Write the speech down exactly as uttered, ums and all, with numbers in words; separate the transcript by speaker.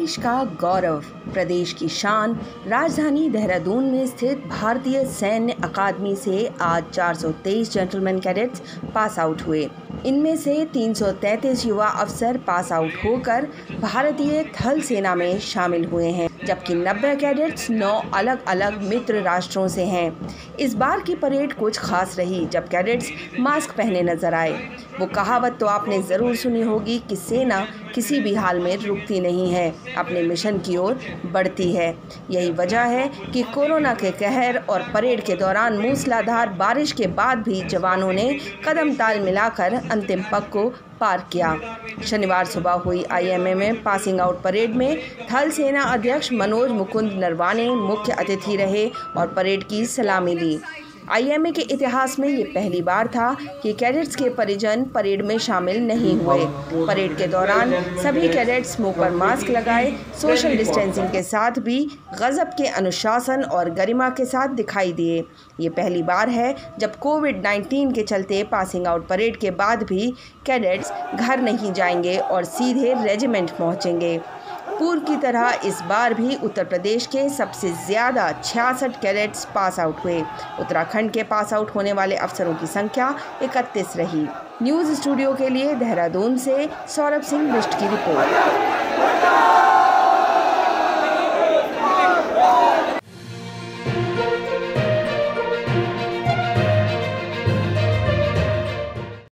Speaker 1: देश का गौरव, प्रदेश की शान, राजधानी देहरादून में स्थित भारतीय सैन्य अकादमी से आज चार सौ तेईस जेंटलमैन कैडेट्स पास आउट हुए। इनमें से तीन सौ तैंतीस युवा अफसर पास आउट होकर भारतीय थल सेना में शामिल हुए हैं, जबकि नब्बे कैडेट्स नौ अलग अलग मित्र राष्ट्रों से हैं। इस बार की परेड कुछ खास रही जब कैडेट्स मास्क पहने नजर आए। वो कहावत तो आपने ज़रूर सुनी होगी कि सेना किसी भी हाल में रुकती नहीं है, अपने मिशन की ओर बढ़ती है। यही वजह है कि कोरोना के कहर और परेड के दौरान मूसलाधार बारिश के बाद भी जवानों ने कदम ताल मिलाकर अंतिम पग को पार किया। शनिवार सुबह हुई आई एम ए में पासिंग आउट परेड में थल सेना अध्यक्ष मनोज मुकुंद नरवाने मुख्य अतिथि रहे और परेड की सलामी ली। आई एम ए के इतिहास में ये पहली बार था कि कैडेट्स के परिजन परेड में शामिल नहीं हुए। परेड के दौरान सभी कैडेट्स मुंह पर मास्क लगाए सोशल डिस्टेंसिंग के साथ भी गजब के अनुशासन और गरिमा के साथ दिखाई दिए। ये पहली बार है जब कोविड नाइन्टीन के चलते पासिंग आउट परेड के बाद भी कैडेट्स घर नहीं जाएंगे और सीधे रेजिमेंट पहुंचेंगे। पूर्व की तरह इस बार भी उत्तर प्रदेश के सबसे ज़्यादा छियासठ कैडेट्स पास आउट हुए। उत्तराखंड के पास आउट होने वाले अफसरों की संख्या इकतीस रही। न्यूज़ स्टूडियो के लिए देहरादून से सौरभ सिंह बिष्ट की रिपोर्ट।